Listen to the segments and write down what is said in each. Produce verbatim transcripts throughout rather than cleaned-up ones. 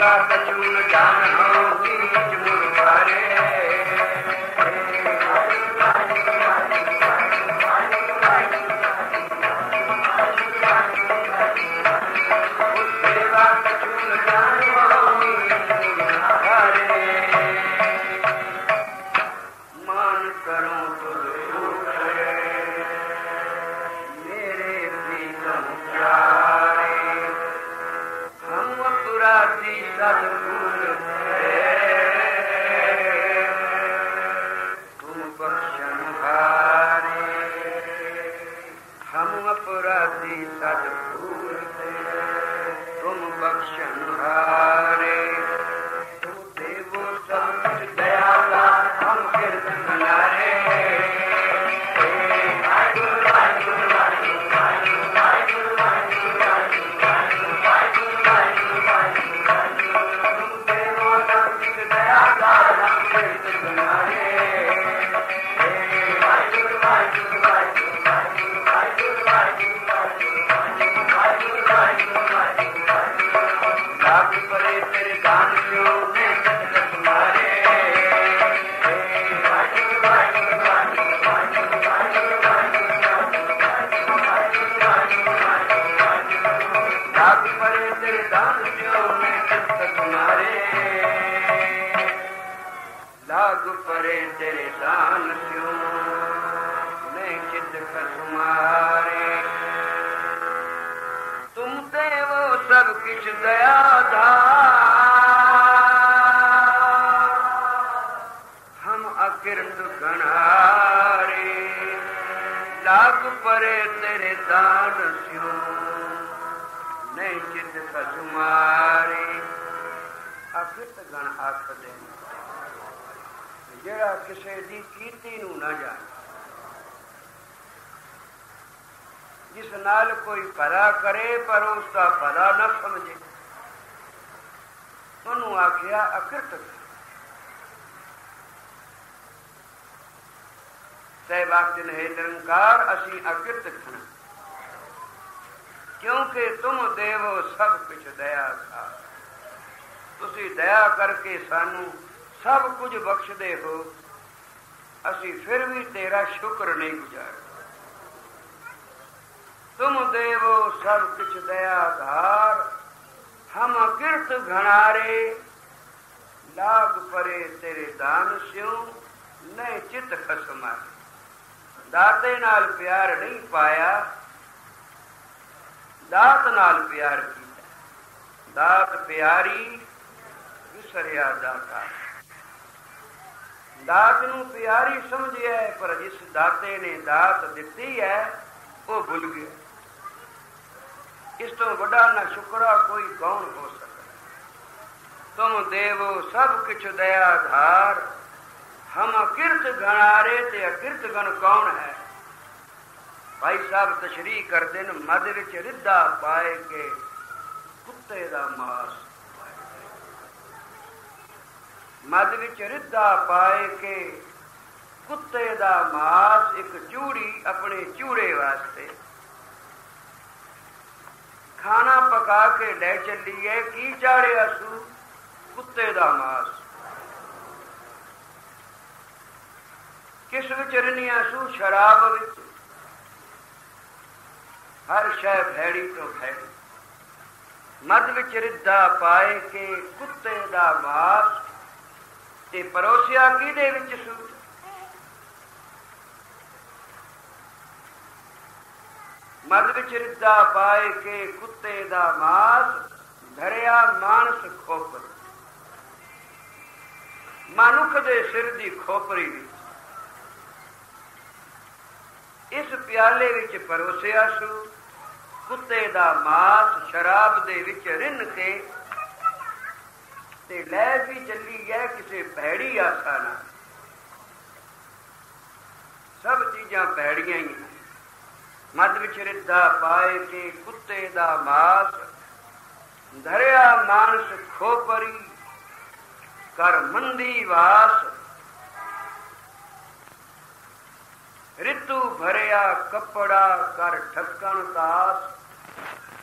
ਰਿਤੂ ਭਰਿਆ ਕੱਪੜਾ ਕਰ ਠੱਕਣ ਤਾਸ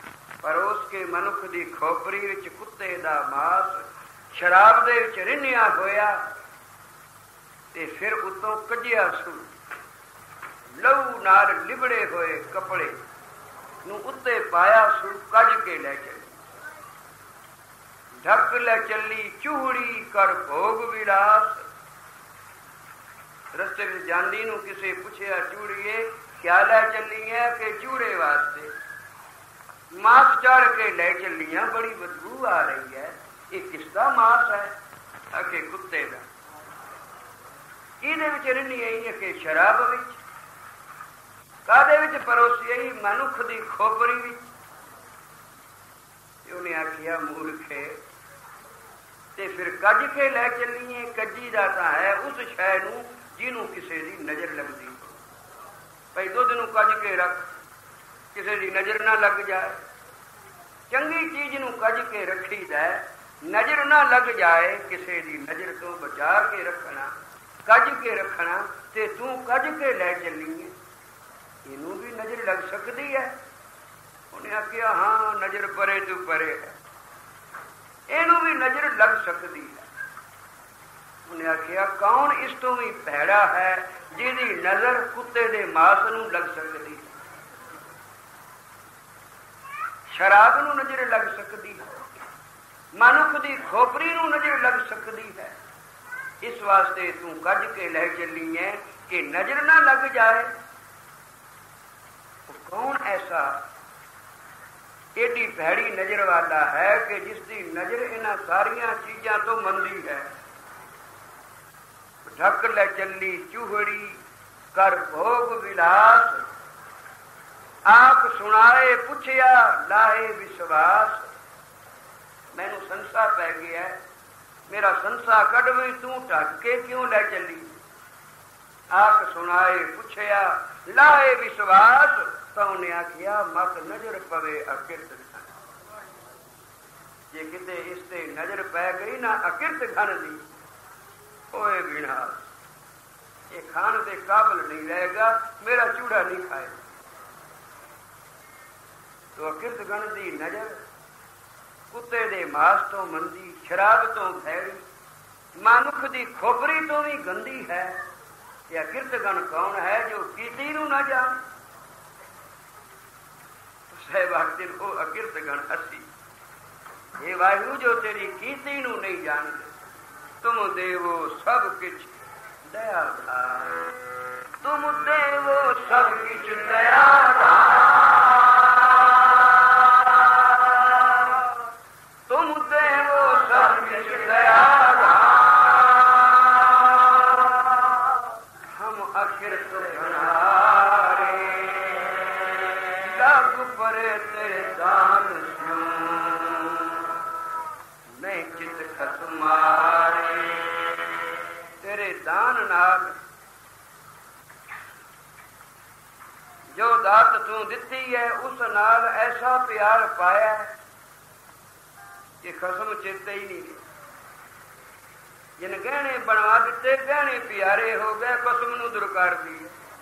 पर उसके मनुख दी खोपरी विच कुत्ते दा मास शराब दे विच रिन्निया होया ते फिर उतों कजिया सू लहू नाल लिबड़े होए कपड़े नू उत्ते पाया सू कज के लै चली ढक लै चली चूहड़ी कर भोग विलास। रस्ते में जांदी नू किसे पुछया चूड़िए क्या लै चली है कि चूड़े वास्ते मांस चढ़ के लै चली है बड़ी बदबू आ रही है ये किसका मांस है आके कुत्ते का इहदे विच रिन्नी आई है कि शराब विच कादे विच परोसी आई मनुख दी खोपरी विच। उन्हें आखिया मूर्खे ते फिर कज के लै चलीए कजी दा तां है उस शै नूं जिन्हों किसी की नज़र लगती भाई दुध नूं कज के रख किसी की नज़र ना लग जाए चंगी चीज नूं कज के रखीदा नज़र ना लग जाए किसी की नज़र तो बचा के रखना कज के रखना ते तू कज के लै चलीए इनू भी नज़र लग सकती है। उन्हें आखिया हाँ नज़र परे तू परे है इनू भी नज़र लग सकती है। उन्हें आखिया कौन इस तो भी भैड़ा है जिहदी नजर कुत्ते दे मास नूं लग सकती है शराब नूं नजर लग सकती है मनुख दी खोपरी नूं नजर लग सकती है। इस वास्ते तू कज के लै चली है कि नजर ना लग जाए। तो कौन ऐसा एडी भैड़ी नजर वाला है कि जिसकी नजर इन्हां सारियां चीजां तो मंदी है। ढक लै चली चूहड़ी कर भोग विलास आख सुनाए पुछया लाए विश्वास। मैनू संसा पै गया मेरा संसा कढ़ भी तू ढक के क्यों लै चली। आख सुनाए पुछया लाए विश्वास तो उन्हें आखिया मत नजर पवे अकिरत घन जे किते इसते नजर पै गई ना अकिरत घन दी ओए विनाश ये खान के काबिल नहीं रहेगा मेरा चूड़ा नहीं खाएगा। तो अकिरत गण दी नजर कुत्ते दे मास तो मंदी शराब तो भैड़ी मनुख दी खोपरी तो भी गंदी है। ये अकिरत गण कौन है जो कीती नू ना जान साहब आखते वो अकिरत गण असी ये वायु जो तेरी कीती नू नहीं जानते तुम देवो सब किछ दयाधार तुम देवो सब किछ दयाधार तुम देवो सब किछ दयाधार हम अकिरत घनारे लग परे तेरे दान स्यों नहीं चित खसमारे तेरे दान नाल जो दात तू दिती है उस नाल ऐसा प्यार पाया है कि खसम चेते ही नहीं रहे। जिन गहने बनवा दिते गहने प्यारे हो गए कसम नू दुरकार दी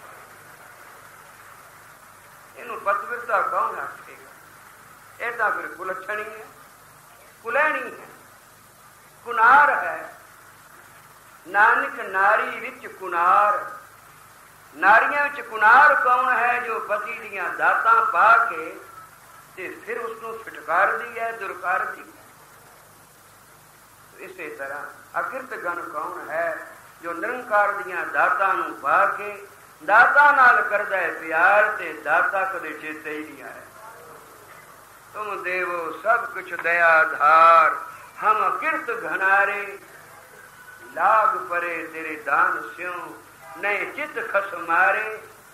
इनू पतविरता कौन आखेगा। यह तो फिर कुलक्षणी है कुलैणी है कुनार है। नानक नारी विच कुनार नारियां विच कुनार कौन है जो पति दियां दातां पा के ते फिर उसनू फिटकार दी है दुरकार दी है। तो इसे तरह अकिरत गण कौन है जो निरंकार दियां दातां नू पा के दाता नाल करदा है प्यार ते दाता कदे चेते ही नहीं आया। तुम देवो सब कुछ दयाधार हम अकिरत घनारे लाग परे तेरे दान स्यों नए चित खस मारे।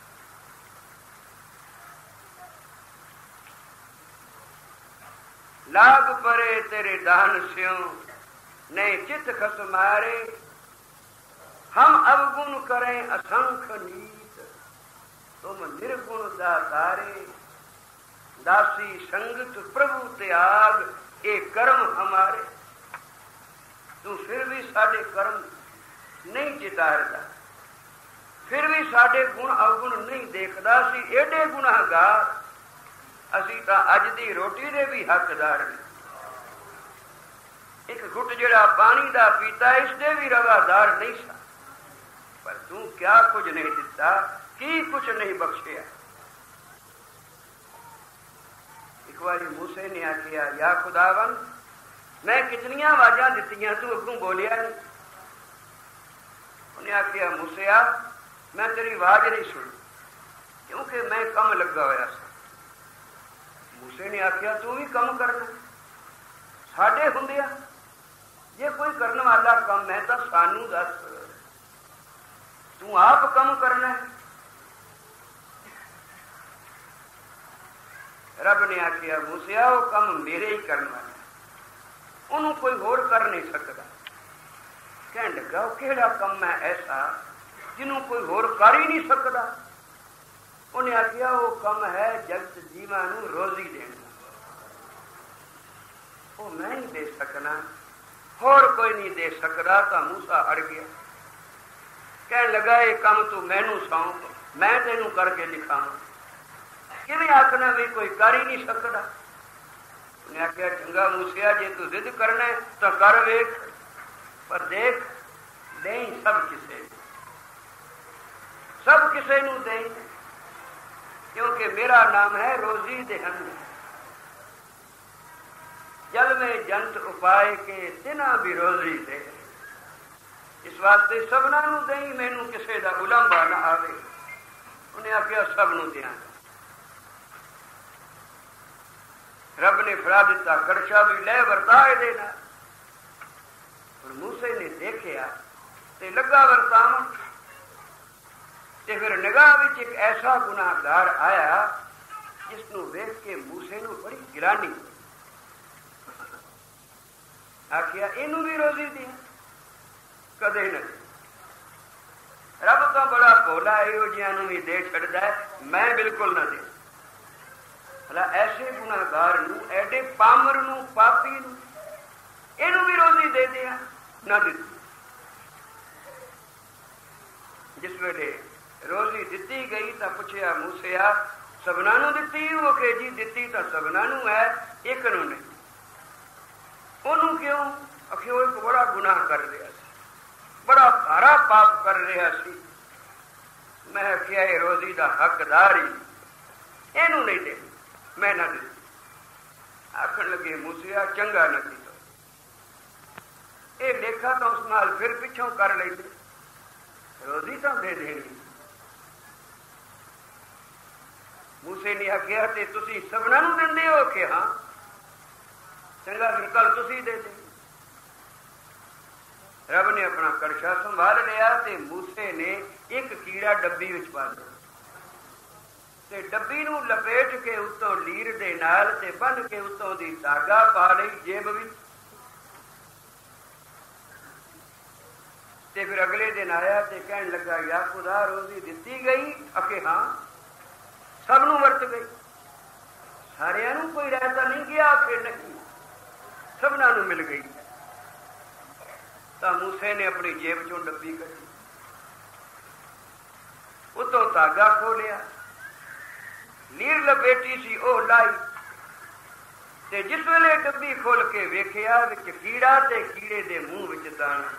लाग परे तेरे दान स्यों नए चित खस मारे। हम अवगुण करें असंख्य नीत तुम निर्गुण दातारे। दासी संगत प्रभु त्याग ए कर्म हमारे। तू फिर भी साडे कर्म नहीं चितारदा फिर भी साडे गुण अवगुण नहीं देखदा सी एडे गुनाहगार ਅਸੀਂ ਤਾਂ ਅੱਜ ਦੀ ਰੋਟੀ ਦੇ ਵੀ ਹੱਕਦਾਰ ਨੇ। ਇੱਕ ਘੁੱਟ ਜਿਹੜਾ ਪਾਣੀ ਦਾ ਪੀਤਾ ਇਸ ਦੇ ਵੀ ਰਵਾਦਾਰ ਨਹੀਂ ਸਾਂ, ਪਰ ਤੂੰ ਕਿਆ ਕੁਝ ਨਹੀਂ ਦਿੱਤਾ, ਕੀ ਕੁਝ ਨਹੀਂ ਬਖਸ਼ਿਆ। ਇੱਕ ਵਾਰੀ ਮੂਸੇ ਨੇ ਆਖਿਆ, ਯਾ ਖੁਦਾਵੰਦ ਮੈਂ ਕਿਤਨੀਆਂ ਆਵਾਜ਼ਾਂ ਦਿੱਤੀਆਂ, ਤੂੰ ਅੱਗੋਂ ਬੋਲਿਆ ਨਹੀਂ। ਉਹਨੇ ਆਖਿਆ, ਮੂਸਿਆ ਮੈਂ ਤੇਰੀ ਆਵਾਜ਼ ਨਹੀਂ ਸੁਣੀ, ਕਿਉਂਕਿ ਮੈਂ ਕੰਮ ਲੱਗਾ ਹੋਇਆ ਸੀ। ਮੂਸੇ ਨੇ ਆਖਿਆ, ਤੂੰ ਵੀ ਕੰਮ ਕਰਨਾ ਸਾਡੇ ਹੁੰਦਿਆ, ਜੇ ਕੋਈ ਕਰਨ ਵਾਲਾ ਕੰਮ ਹੈ ਤਾਂ ਸਾਨੂੰ ਦੱਸ, ਤੂੰ ਆਪ ਕੰਮ ਕਰਨਾ ਹੈ। ਰੱਬ ਨੇ ਆਖਿਆ, ਮੂਸਿਆ ਉਹ ਕੰਮ ਮੇਰੇ ਹੀ ਕਰਨ ਵਾਲਾ, ਉਹਨੂੰ ਕੋਈ ਹੋਰ ਕਰ ਨਹੀਂ ਸਕਦਾ। ਕਹਿਣ ਲੱਗਾ, ਉਹ ਕਿਹੜਾ ਕੰਮ ਹੈ ਐਸਾ ਜਿਹਨੂੰ ਕੋਈ ਹੋਰ ਕਰ ਹੀ ਨਹੀਂ ਸਕਦਾ। ਉਹਨੇ ਆਖਿਆ, ਉਹ ਕੰਮ ਹੈ ਜਗਤ ਜੀਵਾਂ ਨੂੰ ਰੋਜ਼ੀ ਦੇਣਾ, ਉਹ ਮੈਂ ਨਹੀਂ ਦੇ ਸਕਣਾ, ਹੋਰ ਕੋਈ ਨਹੀਂ ਦੇ ਸਕਦਾ। ਤਾਂ ਮੂਸਾ ਅੜ ਗਿਆ, ਕਹਿਣ ਲੱਗਾ, ਇਹ ਕੰਮ ਤੂੰ ਮੈਨੂੰ ਸੌਂਪ, ਮੈਂ ਤੈਨੂੰ ਕਰਕੇ ਦਿਖਾਵਾਂ। ਕਿਵੇਂ ਆਖਣਾ ਵੀ ਕੋਈ ਕਰ ਹੀ ਨਹੀਂ ਸਕਦਾ। ਉਹਨੇ ਆਖਿਆ, ਚੰਗਾ ਮੂਸਿਆ ਜੇ ਤੂੰ ਜ਼ਿੱਦ ਕਰਨਾ ਤਾਂ ਕਰ ਵੇਖ, ਪਰ ਦੇਖ ਨਹੀਂ ਸਭ ਕਿਸੇ ਸਭ ਕਿਸੇ ਨੂੰ ਦੇ, ਕਿਉਂਕਿ ਮੇਰਾ ਨਾਮ ਹੈ ਰੋਜ਼ੀ ਦੇਹਨ। ਜਦ ਮੈਂ ਜੰਤ ਉਪਾਏ ਕੇ ਤਿਨਾ ਵੀ ਰੋਜ਼ੀ ਦੇ, ਇਸ ਵਾਸਤੇ ਸਭਨਾਂ ਨੂੰ ਦੇਈ, ਮੈਨੂੰ ਕਿਸੇ ਦਾ ਉਲੰਭਾ ਨਾ ਆਵੇ। ਉਹਨੇ ਆਖਿਆ, ਸਭ ਨੂੰ ਦਿਆਂ। ਰੱਬ ਨੇ ਫੜਾ ਦਿੱਤਾ ਕੜਛਾ ਵੀ, ਲੈ ਵਰਤਾ ਇਹਦੇ ਨਾਲ। ਹੁਣ ਮੂਸੇ ਨੇ ਦੇਖਿਆ ਤੇ ਲੱਗਾ ਵਰਤਾਵਣ, ਤੇ ਫਿਰ ਨਿਗਾਹ ਵਿੱਚ ਇੱਕ ਐਸਾ ਗੁਨਾਹਗਾਰ ਆਇਆ ਜਿਸ ਨੂੰ ਵੇਖ ਕੇ ਮੂਸੇ ਨੂੰ ਬੜੀ ਗਿਰਾਨੀ ਹੋਈ। ਆਖਿਆ, ਇਹਨੂੰ ਵੀ ਰੋਜ਼ੀ ਦੀ? ਕਦੇ ਨਹੀਂ। ਰੱਬ ਤਾਂ ਬੜਾ ਭੋਲਾ, ਇਹੋ ਜਿਹਿਆਂ ਨੂੰ ਵੀ ਦੇ ਛੱਡਦਾ ਹੈ, ਮੈਂ ਬਿਲਕੁਲ ਨਾ ਦੇ। ਭਲਾ ਐਸੇ ਗੁਨਾਹਗਾਰ ਨੂੰ, ਐਡੇ ਪਾਮਰ ਨੂੰ, ਪਾਪੀ ਨੂੰ, ਇਹਨੂੰ ਵੀ ਰੋਜ਼ੀ ਦੇ ਦਿਆ? ਨਾ ਦਿੱਤੀ। ਜਿਸ ਵੇਲੇ ਰੋਜ਼ੀ ਦਿੱਤੀ ਗਈ ਤਾਂ ਪੁੱਛਿਆ, ਮੂਸਿਆ ਸਭਨਾਂ ਨੂੰ ਦਿੱਤੀ? ਉਹ ਕਿ ਜੀ ਦਿੱਤੀ ਤਾਂ ਸਭਨਾਂ ਨੂੰ ਹੈ, ਇੱਕ ਨੂੰ ਨਹੀਂ। ਉਹਨੂੰ ਕਿਉਂ? ਅਖੇ ਉਹ ਇੱਕ ਬੜਾ ਗੁਨਾਹ ਕਰ ਰਿਹਾ ਸੀ, ਬੜਾ ਭਾਰਾ ਪਾਪ ਕਰ ਰਿਹਾ ਸੀ। ਮੈਂ ਆਖਿਆ, ਇਹ ਰੋਜ਼ੀ ਦਾ ਹੱਕਦਾਰ ਹੀ, ਇਹਨੂੰ ਨਹੀਂ ਦੇ, ਮੈਂ ਨਾ ਦਿੱਤੀ। ਆਖਣ ਲੱਗੇ, ਮੂਸਿਆ ਚੰਗਾ ਨਾ ਕੀਤਾ, ਇਹ ਲੇਖਾ ਤਾਂ ਉਸ ਨਾਲ ਫਿਰ ਪਿੱਛੋਂ ਕਰ ਲੈਂਦੇ, ਰੋਜ਼ੀ ਤਾਂ ਦੇ ਦੇਣੀ। ਮੂਸੇ ਨੇ ਆਖਿਆ, ਤੇ ਤੁਸੀਂ ਸਭਨਾਂ ਨੂੰ ਦਿੰਦੇ ਹੋ? ਕਿ ਹਾਂ। ਚੰਗਾ ਫਿਰ ਕੱਲ ਤੁਸੀਂ ਦੇ ਦੇ। ਰੱਬ ਨੇ ਆਪਣਾ ਕੜਛਾ ਸੰਭਾਲ ਲਿਆ ਤੇ ਮੂਸੇ ਨੇ ਇੱਕ ਕੀੜਾ ਡੱਬੀ ਵਿੱਚ ਪਾ ਦਿੱਤਾ ਤੇ ਡੱਬੀ ਨੂੰ ਲਪੇਟ ਕੇ ਉੱਤੋਂ ਲੀਰ ਦੇ ਨਾਲ ਤੇ ਬੰਨ ਕੇ ਉੱਤੋਂ ਦੀ ਧਾਗਾ ਪਾ ਲਈ ਜੇਬ ਵਿੱਚ। ਤੇ ਫਿਰ ਅਗਲੇ ਦਿਨ ਆਇਆ ਤੇ ਕਹਿਣ ਲੱਗਾ, ਯਾ ਖੁਦਾ ਰੋਜ਼ੀ ਦਿੱਤੀ ਗਈ? ਅਕੇ ਹਾਂ, ਸਭ ਨੂੰ ਵਰਤ ਗਈ, ਸਾਰਿਆਂ ਨੂੰ ਕੋਈ ਰਹਿ ਤਾਂ ਨਹੀਂ ਗਿਆ? ਆਖੇ ਨਹੀਂ, ਸਭਨਾਂ ਨੂੰ ਮਿਲ ਗਈ। ਤਾਂ ਮੂਸੇ ਨੇ ਆਪਣੀ ਜੇਬ ਚੋਂ ਡੱਬੀ ਕੱਢੀ, ਉਤੋਂ ਧਾਗਾ ਖੋਲਿਆ, ਲੀਰ ਲਪੇਟੀ ਸੀ ਉਹ ਲਾਈ, ਤੇ ਜਿਸ ਵੇਲੇ ਡੱਬੀ ਖੋਲ ਕੇ ਵੇਖਿਆ ਵਿੱਚ ਕੀੜਾ ਤੇ ਕੀੜੇ ਦੇ ਮੂੰਹ ਵਿੱਚ ਦਾਣਾ,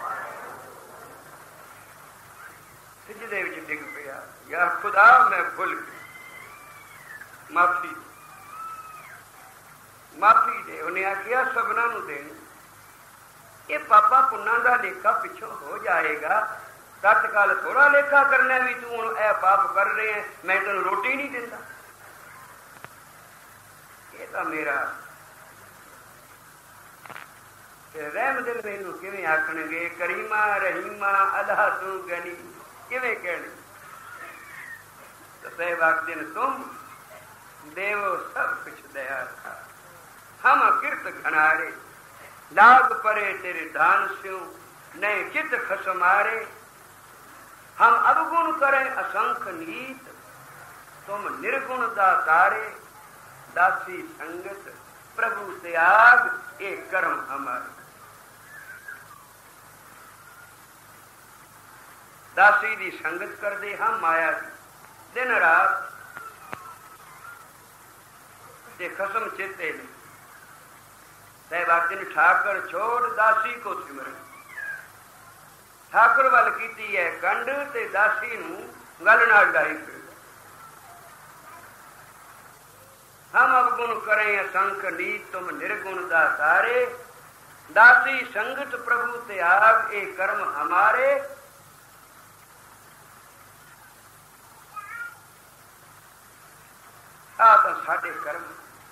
ਸਿਜਦੇ ਵਿੱਚ ਡਿੱਗ ਪਿਆ। ਯਾ ਖੁਦਾ ਮੈਂ ਭੁੱਲ ਗਿਆ, ਮਾਫੀ ਮਾਫੀ ਦੇ। ਉਹਨੇ ਆਖਿਆ, ਸਭਨਾਂ ਨੂੰ ਦੇਣੀ। ਇਹ ਪਾਪਾ ਪੁੰਨਾਂ ਦਾ ਲੇਖਾ ਪਿੱਛੋਂ ਹੋ ਜਾਏਗਾ, ਤਤਕਾਲ ਥੋੜਾ ਲੇਖਾ ਕਰਨਾ ਵੀ ਤੂੰ ਹੁਣ ਇਹ ਪਾਪ ਕਰ ਰਹੇ ਹੈ, ਮੈਂ ਤੈਨੂੰ ਰੋਟੀ ਨਹੀਂ ਦਿੰਦਾ। ਇਹ ਤਾਂ ਮੇਰਾ ਰਹਿਮ ਦਿਲ ਮੈਨੂੰ ਕਿਵੇਂ ਆਖਣਗੇ, ਕਰੀਮਾ ਰਹੀਮਾ ਅਲਾਹ ਤੂੰ ਗਨੀ ਕਿਵੇਂ ਕਹਿਣ? ਸਾਹਿਬ ਆਖਦੇ ਨੇ, ਤੁਮ ਦੇਵੋ ਸਭ ਕੁਛ ਦਇਆ ਥਾ, ਹਮ ਕਿਰਤ ਘਨਾਰੇ, लाग परे तेरे दान स्यों नए चित खसमारे, हम अवगुण करें असंख्य नीत, तुम निर्गुण दातारे, दासी संगत प्रभु त्याग एक कर्म हमारे। दासी दी संगत कर दे हम माया दिन रात, ते खसम चेते ने सहबाकिन ठाकर छोड़ दासी को सिमरन। ठाकुर वाल कीती है कंड ते दासी नूं गल नाल डाई फिर। हम अवगुण करें असंख नीत तुम निर्गुण दातारे। दासी संगत प्रभु त्याग ए कर्म हमारे। आ तो साडे कर्म।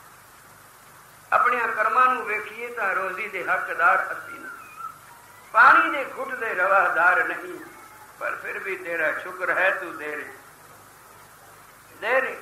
अपने कर्मां नूं वेखीए तो रोजी दे हकदार असीं नहीं, पानी दे घुट दे रवादार नहीं, पर फिर भी तेरा शुक्र है तू दे रहे दे रहे।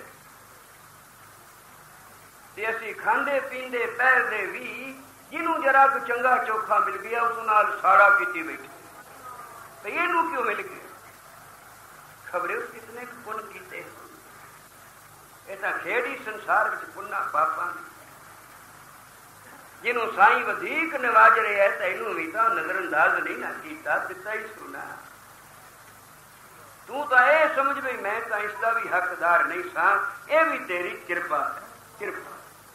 ते असीं खांदे पींदे पैरदे भी जिन्हों जरा को चंगा चोखा मिल गया उस नाल साड़ा कीती बैठे, तो इनू क्यों मिल गया? खबरे उस कितने पुण्य कीते। ऐसा खेड़ ही संसार विच पुन्ना पापां दी। जिन्हों साईं वधीक नवाज रहे है तो इनू भी तो नजरअंदाज नहीं ना कीता, दिता ही सुना। तू तो यह समझ भी मैं तो इसका भी हकदार नहीं सा, यह भी तेरी कृपा है। कृपा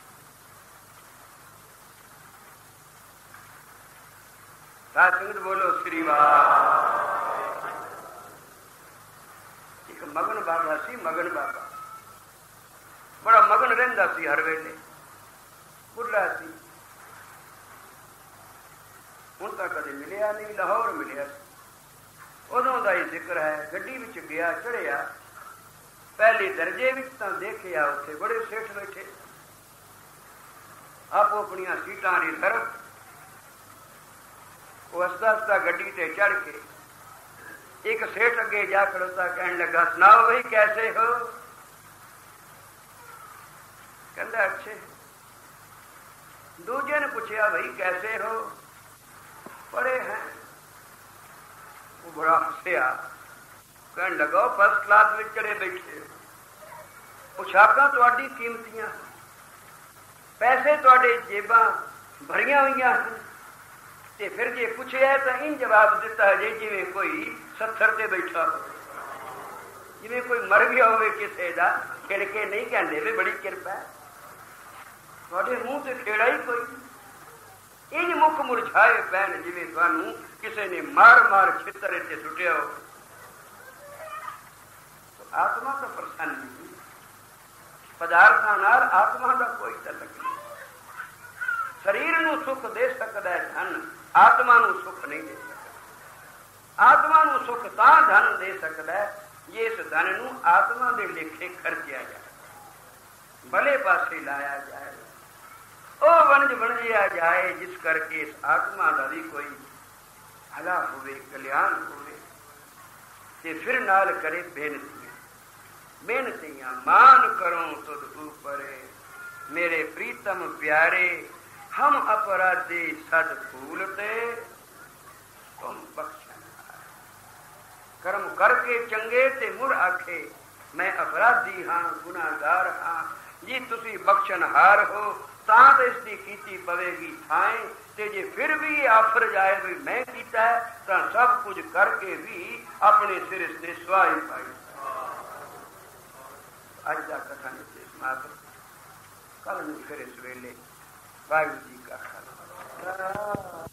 साथ संगत बोलो श्री वाह। एक मगन बाबा सी, मगन बाबा बड़ा मगन रहिंदा सी, हर वेले बुढ़ा सी। हुण तां कदे मिलिया नहीं, लाहौर मिलिया उदों दा ही जिक्र है। गड्डी विच गया, चढ़िया, पहले दर्जे विच तां देखिया उत्थे बड़े सेठ बैठे, आपो अपनियां सीटां रिजर्व। वो हसदा हसदा गड्डी ते चढ़ के एक सेठ अगे जा खड़ोता, कहने लगा सुनाओ भाई कैसे हो? कहंदा अच्छे। दूजे ने पूछा भाई कैसे हो? बड़े हैं। वो बड़ा हंसिया, कहने लगा फर्स्ट क्लास में चढ़े बैठे, पोशाकां तुहाडी कीमतियां, पैसे तुहाडे जेबां भरियां होईयां हैं, ते फिर जे पूछे तो इन जवाब दिता है जिवें कोई सत्थर से बैठा हो, जिवें कोई मर गया हो किसी का। खिड़के नहीं कहते भी बड़ी कृपा है, थोड़े मुंह से खेड़ा ही कोई। इंज मुख मुरझाए पैन जिवें तुहानू किसी ने मार मार छितर इत्ते सुटिया हो। तो आत्मा तो प्रसन्न नहीं, पदार्थां नाल आत्मा का कोई तलक नहीं। शरीर नू सुख दे सकता है धन, आत्मा नू सुख नहीं दे सकता। आत्मा नू सुख तां धन दे सकता है जे इस धन नू आत्मा दे लेखे खर्चिया जाए, भले पासे लाया जाए, ओ वंज वंजिया जाए, जिस करके इस आत्मा का भी कोई भला होवे, कल्याण होवे। ते फिर नाल करे बेनतियां, बेनतियां मान करो तुद ऊपर मेरे प्रीतम प्यारे, हम अपराधी सद भूलते तुम बख्शन। कर्म करके चंगे ते मुड़ आखे मैं अपराधी हाँ, गुनाहगार हाँ, जी तुसी बख्शनहार हो तां तो इसकी कीती पवेगी थाएं। ते जे फिर भी ये आफर जाए भी मैं कीता है तो सब कुछ करके भी अपने सिर से स्वाही पाई। अज का कथा नित्य समाप्त, कल फिर इस वेले वाहिगुरू जी का खालसा।